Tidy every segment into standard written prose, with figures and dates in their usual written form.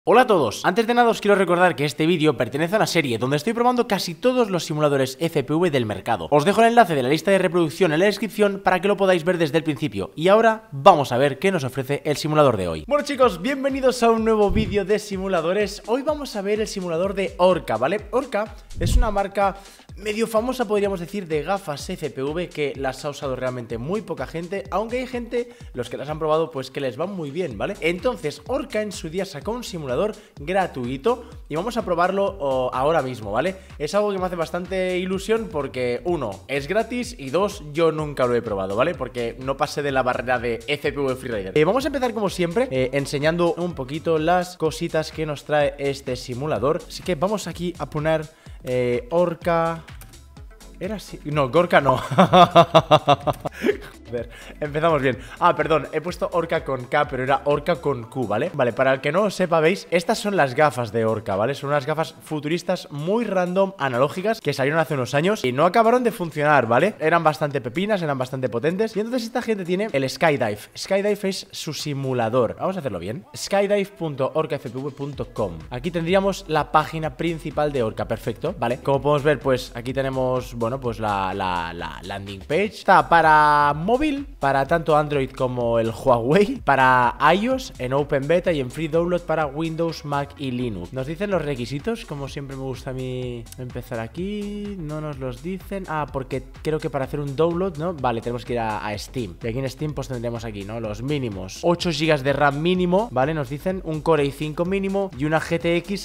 Hola a todos, antes de nada os quiero recordar que este vídeo pertenece a una serie donde estoy probando casi todos los simuladores FPV del mercado. Os dejo el enlace de la lista de reproducción en la descripción para que lo podáis ver desde el principio. Y ahora vamos a ver qué nos ofrece el simulador de hoy. Bueno chicos, bienvenidos a un nuevo vídeo de simuladores. Hoy vamos a ver el simulador de Orca, ¿vale? Orca es una marca medio famosa, podríamos decir, de gafas FPV que las ha usado realmente muy poca gente, aunque hay gente, los que las han probado, pues que les van muy bien, ¿vale? Entonces, Orca en su día sacó un simulador gratuito y vamos a probarlo ahora mismo, ¿vale? Es algo que me hace bastante ilusión porque, uno, es gratis y dos, yo nunca lo he probado, ¿vale? Porque no pasé de la barrera de FPV Freerider. Vamos a empezar como siempre, enseñando un poquito las cositas que nos trae este simulador. Así que vamos aquí a poner Orca. Era así. No, Gorka no. Joder, empezamos bien. Ah, perdón, he puesto Orca con K, pero era Orca con Q, ¿vale? Vale, para el que no lo sepa, veis, estas son las gafas de Orca, ¿vale? Son unas gafas futuristas muy random, analógicas, que salieron hace unos años y no acabaron de funcionar, ¿vale? Eran bastante pepinas, eran bastante potentes. Y entonces esta gente tiene el Skydive. Skydive es su simulador. Vamos a hacerlo bien. Skydive.orcafpv.com. Aquí tendríamos la página principal de Orca, perfecto, ¿vale? Como podemos ver, pues aquí tenemos, bueno, pues la landing page. Está para móvil, para tanto Android como el Huawei, para iOS, en Open Beta y en Free Download para Windows, Mac y Linux. Nos dicen los requisitos, como siempre me gusta a mí empezar aquí. No nos los dicen. Ah, porque creo que para hacer un download, ¿no? Vale, tenemos que ir a Steam. Y aquí en Steam pues tendremos aquí, ¿no? Los mínimos. 8 GB de RAM mínimo, ¿vale? Nos dicen un Core i5 mínimo y una GTX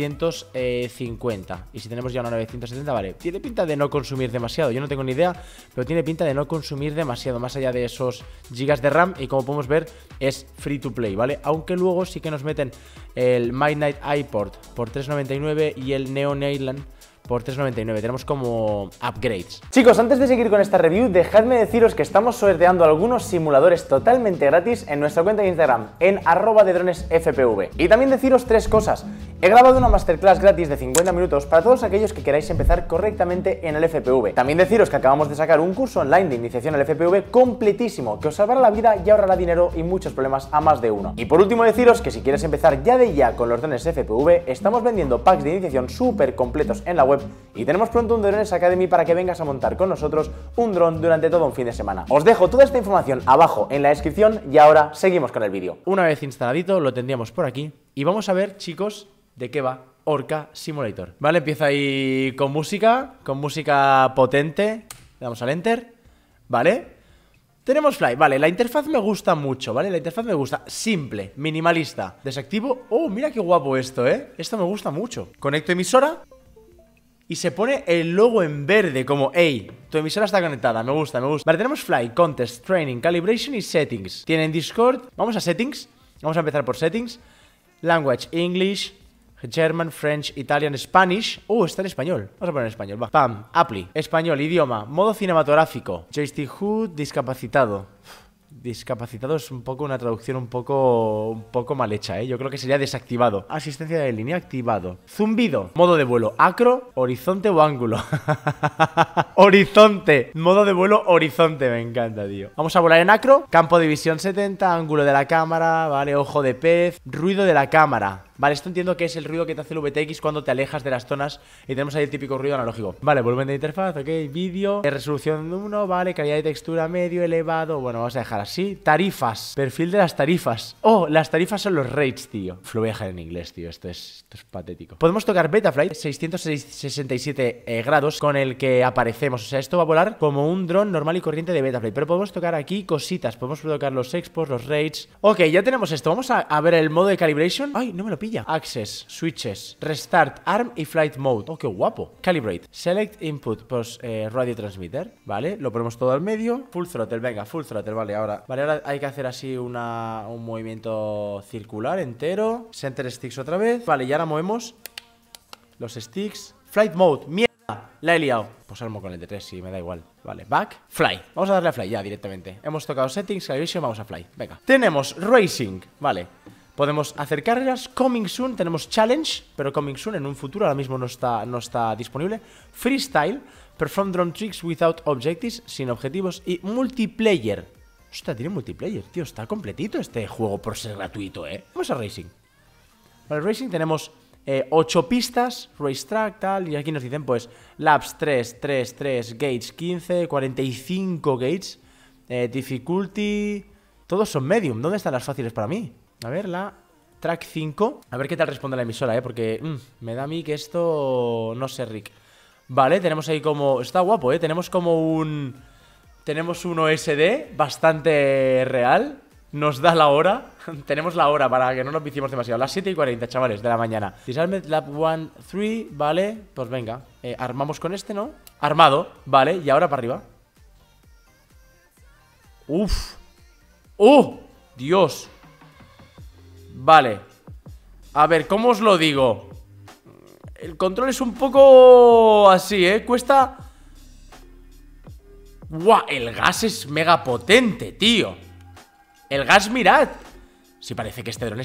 650. Y si tenemos ya una 970, vale. Tiene pinta de no consumir demasiado, yo no tengo ni idea, pero tiene pinta de no consumir demasiado, más allá de esos gigas de RAM. Y como podemos ver, es free to play, ¿vale? Aunque luego sí que nos meten el Midnight iPort por 3,99 y el Neon Island por 3,99. Tenemos como upgrades. Chicos, antes de seguir con esta review, dejadme deciros que estamos sorteando algunos simuladores totalmente gratis en nuestra cuenta de Instagram, en @dedronesfpv. Y también deciros tres cosas. He grabado una masterclass gratis de 50 minutos para todos aquellos que queráis empezar correctamente en el FPV. También deciros que acabamos de sacar un curso online de iniciación al FPV completísimo, que os salvará la vida y ahorrará dinero y muchos problemas a más de uno. Y por último deciros que si quieres empezar ya de ya con los drones FPV, estamos vendiendo packs de iniciación súper completos en la web y tenemos pronto un Drones Academy para que vengas a montar con nosotros un dron durante todo un fin de semana. Os dejo toda esta información abajo en la descripción y ahora seguimos con el vídeo. Una vez instaladito lo tendríamos por aquí y vamos a ver, chicos, de qué va Orca Simulator. Vale, empieza ahí con música potente. Le damos al enter. Vale. Tenemos Fly, vale, la interfaz me gusta mucho, ¿vale? La interfaz me gusta, simple, minimalista. Desactivo, oh, mira qué guapo esto, ¿eh? Esto me gusta mucho. Conecto emisora y se pone el logo en verde como, hey, tu emisora está conectada, me gusta, me gusta. Vale, tenemos Fly, Contest, Training, Calibration y Settings. Tienen Discord, vamos a Settings. Vamos a empezar por Settings. Language, English, German, French, Italian, Spanish. Está en español. Vamos a poner en español, va. Pam, Apply, español, idioma, modo cinematográfico. Joystick HUD, discapacitado. Discapacitado es un poco una traducción un poco mal hecha, ¿eh? Yo creo que sería desactivado. Asistencia de línea, activado. Zumbido, modo de vuelo, acro, horizonte o ángulo. Horizonte, modo de vuelo, horizonte, me encanta, tío. Vamos a volar en acro, campo de visión 70, ángulo de la cámara, vale, ojo de pez, ruido de la cámara. Vale, esto entiendo que es el ruido que te hace el VTX cuando te alejas de las zonas y tenemos ahí el típico ruido analógico. Vale, volumen de interfaz, ok, vídeo, resolución 1, vale, calidad de textura medio, elevado. Bueno, vamos a dejar así. Tarifas, perfil de las tarifas. Oh, las tarifas son los rates, tío. Lo voy a dejar en inglés, tío, esto es patético. Podemos tocar Betaflight, 667 grados con el que aparecemos. O sea, esto va a volar como un dron normal y corriente de Betaflight. Pero podemos tocar aquí cositas, podemos tocar los expos, los rates. Ok, ya tenemos esto, vamos a ver el modo de calibration. Ay, no me lo pilla. Access, switches, restart, arm y flight mode. Oh, qué guapo. Calibrate, select input, pues radio transmitter. Vale, lo ponemos todo al medio. Full throttle, venga, full throttle, vale, ahora. Vale, ahora hay que hacer así un movimiento circular entero. Center sticks otra vez. Vale, y ahora movemos los sticks. Flight mode, mierda, la he liado. Pues armo con el de 3, sí, me da igual. Vale, back, fly. Vamos a darle a fly ya directamente. Hemos tocado settings, calibration, vamos a fly. Venga. Tenemos racing, vale. Podemos hacer carreras, coming soon, tenemos challenge, pero coming soon en un futuro, ahora mismo no está disponible. Freestyle, perform drone tricks without objectives, sin objetivos. Y multiplayer. Hostia, tiene multiplayer, tío, está completito este juego por ser gratuito, Vamos a racing. Para el Racing tenemos 8 pistas, Racetrack, tal. Y aquí nos dicen, pues, Laps 3, 3, 3, Gates 15, 45 Gates. Difficulty... Todos son medium. ¿Dónde están las fáciles para mí? A ver, la track 5. A ver qué tal responde la emisora, porque me da a mí que esto... No sé, Rick. Vale, tenemos ahí como... Está guapo, tenemos como un... Tenemos un OSD bastante real. Nos da la hora. Tenemos la hora para que no nos viciemos demasiado. Las 7:40, chavales, de la mañana. Disarmed Lap 1, 3, vale. Pues venga, armamos con este, ¿no? Armado, vale, y ahora para arriba. Uf. ¡Oh! Dios. Vale. A ver, ¿cómo os lo digo? El control es un poco así, Cuesta... ¡Guau! El gas es mega potente, tío. El gas, mirad. Sí, parece que este dron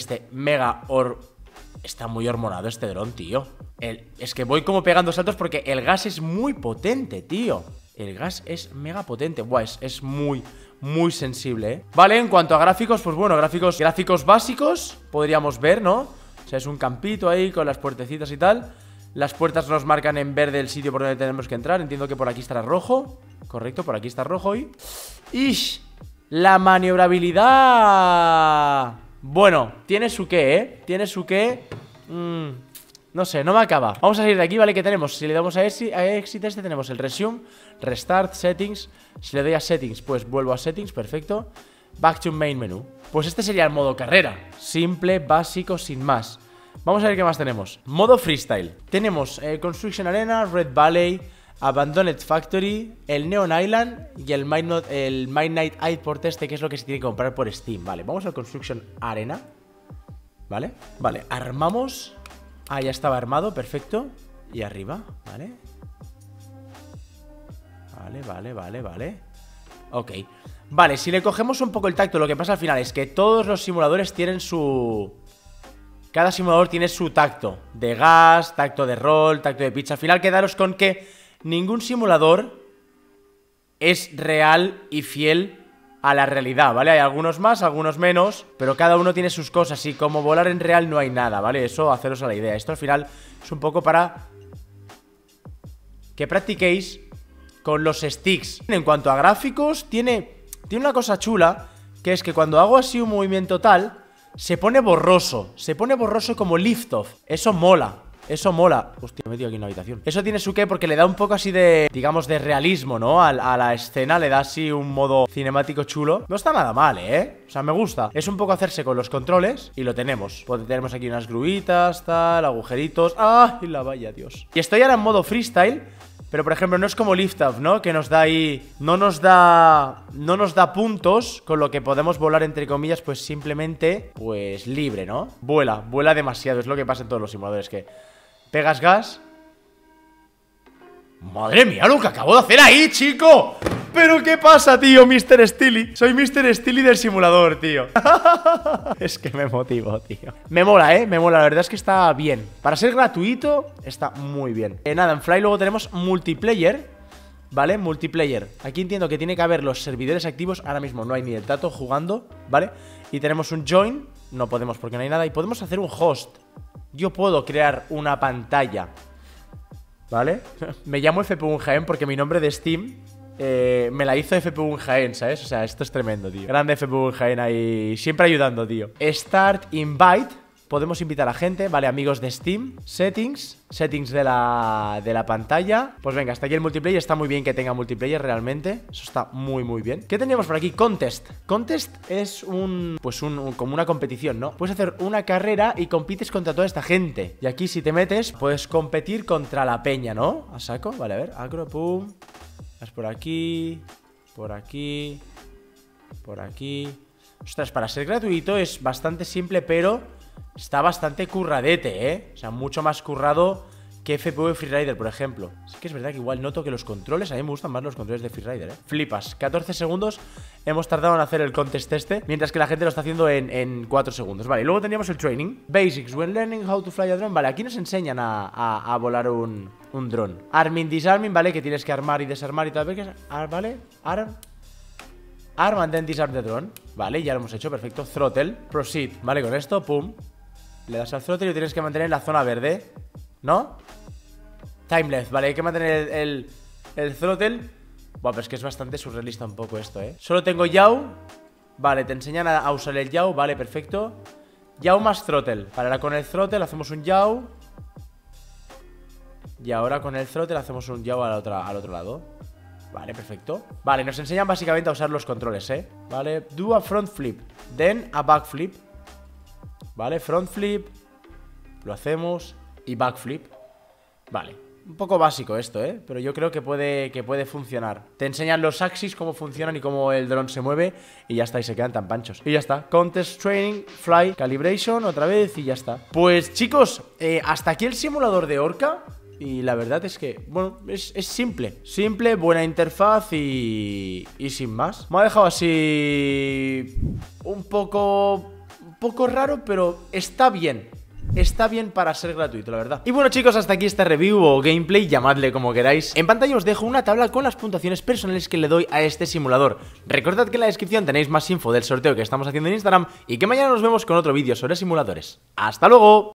está muy hormonado este dron, tío. Es que voy como pegando saltos porque el gas es muy potente, tío. El gas es mega potente. Buah, es muy, muy sensible, Vale, en cuanto a gráficos, pues bueno, gráficos básicos podríamos ver, ¿no? O sea, es un campito ahí con las puertecitas y tal. Las puertas nos marcan en verde el sitio por donde tenemos que entrar. Entiendo que por aquí estará rojo. Correcto, por aquí está rojo y... ¡Ish! La maniobrabilidad... Bueno, tiene su qué, Tiene su qué... No sé, no me acaba. Vamos a salir de aquí, ¿vale? ¿Qué tenemos? Si le damos a Exit este tenemos el Resume, Restart, Settings. Si le doy a Settings, pues vuelvo a Settings, perfecto. Back to Main Menu. Pues este sería el modo carrera. Simple, básico, sin más. Vamos a ver qué más tenemos. Modo Freestyle. Tenemos Construction Arena, Red Valley, Abandoned Factory, el Neon Island y el Midnight Airport este, que es lo que se tiene que comprar por Steam. Vale, vamos al Construction Arena. Vale, vale, armamos. Ah, ya estaba armado, perfecto. Y arriba, vale. Vale. Ok. Vale, si le cogemos un poco el tacto, lo que pasa al final es que todos los simuladores tienen su... Cada simulador tiene su tacto de gas, tacto de roll, tacto de pitch. Al final quedaros con que ningún simulador es real y fiel a la realidad, ¿vale? Hay algunos más, algunos menos, pero cada uno tiene sus cosas. Y como volar en real no hay nada, ¿vale? Eso, haceros a la idea. Esto al final es un poco para que practiquéis con los sticks. En cuanto a gráficos, tiene una cosa chula, que es que cuando hago así un movimiento tal, se pone borroso como lift-off. Eso mola. Hostia, me he metido aquí en una habitación. Eso tiene su qué porque le da un poco así de, digamos, de realismo, ¿no? A la escena le da así un modo cinemático chulo. No está nada mal, O sea, me gusta. Es un poco hacerse con los controles y lo tenemos. Pues tenemos aquí unas gruitas, tal, agujeritos. ¡Ah! Y la valla, Dios. Y estoy ahora en modo freestyle. Pero, por ejemplo, no es como Lift Off, ¿no? Que nos da ahí... No nos da puntos, con lo que podemos volar, entre comillas, pues simplemente, pues libre, ¿no? Vuela demasiado, es lo que pasa en todos los simuladores, que pegas gas... ¡Madre mía, lo que acabo de hacer ahí, chico! ¿Pero qué pasa, tío, Mr. Steely? Soy Mr. Steely del simulador, tío. Es que me motivo, tío. Me mola, me mola, la verdad es que está bien. Para ser gratuito, está muy bien. Nada, en Fly luego tenemos multiplayer, ¿vale? Multiplayer. Aquí entiendo que tiene que haber los servidores activos. Ahora mismo no hay ni el tato jugando, ¿vale? Y tenemos un join, no podemos porque no hay nada. Y podemos hacer un host. Yo puedo crear una pantalla, ¿vale? Me llamo FPU Jaén porque mi nombre de Steam me la hizo FPU Jaén, ¿sabes? O sea, esto es tremendo, tío. Grande FPU Jaén ahí, siempre ayudando, tío. Start Invite. Podemos invitar a gente, vale, amigos de Steam. Settings de la pantalla. Pues venga, hasta aquí el multiplayer. Está muy bien que tenga multiplayer realmente. Eso está muy, muy bien. ¿Qué teníamos por aquí? Contest. Contest es como una competición, ¿no? Puedes hacer una carrera y compites contra toda esta gente. Y aquí si te metes, puedes competir contra la peña, ¿no? A saco, vale, a ver, acro, pum. Vas por aquí, por aquí, por aquí. Ostras, para ser gratuito es bastante simple, pero está bastante curradete, O sea, mucho más currado que FPV Freerider, por ejemplo. Sí que es verdad que igual noto que los controles, a mí me gustan más los controles de Freerider, Flipas, 14 segundos hemos tardado en hacer el contest este, mientras que la gente lo está haciendo en 4 segundos. Vale, y luego teníamos el training. Basics, when learning how to fly a drone. Vale, aquí nos enseñan a volar un dron. Arming, disarming, vale, que tienes que armar y desarmar y tal. ¿Vale? Arm and then disarm the drone. Vale, ya lo hemos hecho, perfecto. Throttle, proceed, vale, con esto, pum. Le das al throttle y lo tienes que mantener en la zona verde, ¿no? Timeless, vale, hay que mantener el throttle. Buah, pero es que es bastante surrealista un poco esto, Solo tengo yaw. Vale, te enseñan a usar el yaw, vale, perfecto. Yaw más throttle. Vale, ahora con el throttle hacemos un yaw. Y ahora con el throttle hacemos un yaw al otro lado. Vale, perfecto. Vale, nos enseñan básicamente a usar los controles, Vale, do a front flip, then a back flip. Vale, front flip. Lo hacemos. Y back flip. Vale, un poco básico esto, pero yo creo que puede funcionar. Te enseñan los axis, cómo funcionan y cómo el dron se mueve. Y ya está, y se quedan tan panchos. Y ya está, contest training, fly, calibration otra vez y ya está. Pues chicos, hasta aquí el simulador de Orca. Y la verdad es que, bueno, es simple. Simple, buena interfaz y sin más. Me ha dejado así un poco raro, pero está bien. Está bien para ser gratuito, la verdad. Y bueno chicos, hasta aquí este review o gameplay, llamadle como queráis. En pantalla os dejo una tabla con las puntuaciones personales que le doy a este simulador. Recordad que en la descripción tenéis más info del sorteo que estamos haciendo en Instagram. Y que mañana nos vemos con otro vídeo sobre simuladores. ¡Hasta luego!